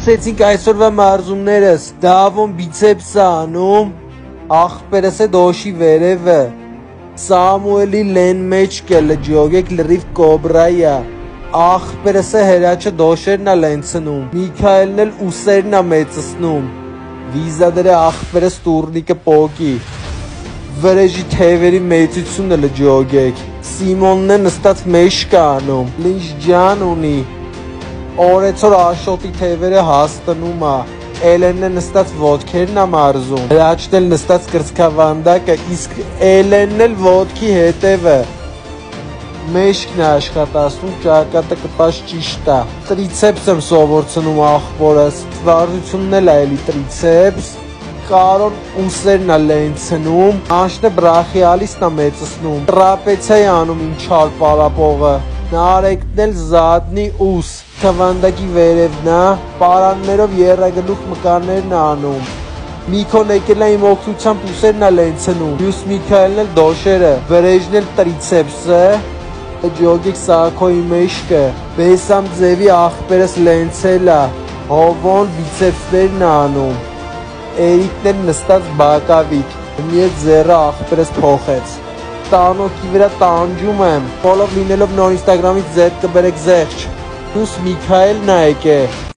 Սկսեցինք այսօրվա մարզումներս, Դավոն բիցեպսը անում, աղբերս է դոշի վերևը, Սամուելի լեն մեջկը լջոգեք լրիվ կոբրայա, աղբերս է հերաչը դոշերն է լենցնում, Միքայելն էլ ուսերն է մեծսնում, Վիզադերը աղբերս տուրնիկը պոկի, Վրեժի թևերի մեծությունը լջոգեք, Սիմոնն է նստած մեջք անում, Լինչ ջան ունի, Օրեցոր աշոտի թևերը հաստնում է, Էլենն է նստած ոտքերն է մարզում, Հրաչն էլ նստած կրծքավանդակը, իսկ Էլենն էլ ոտքի հետևը, Մեջքն է աշխատասնում, ճակատը կպաշ ճիշտ է, Տրիցեպս եմ սովորցնում աղբորս, Վարդությունն էլ է էլի տրիցեպս, Կարոն ուսերն է լենցնում, Անշնը բրախիալիսն է մեծսնում, Տրապեցիա է անում իմ չար պարապողը, Նարեկն էլ զատնի ուս, Քվանդակի վերևն է, պարաններով եռագլուխ մկաններն է անում, Միքոն եկել է իմ օգնությամբ ուսերն է լենցնում, Մյուս Միքայելն էլ դոշերը, Վրեժն էլ տրիցեպսը, Ջոգեք Սակոյի մեջքը, Բեսամ ձևի աղբերս լենցել է, Հովոն բիցեպսներն է անում, Էրիկն էլ նստած բակավիկ, մի հետ ձեռը աղբերս փոխեց, Տանոքի վրա տանջում եմ, Պոլով լինելով նոր ինստագրամից ձեր կբերեք զեղչ, Մյուս Միքայելն է եկե,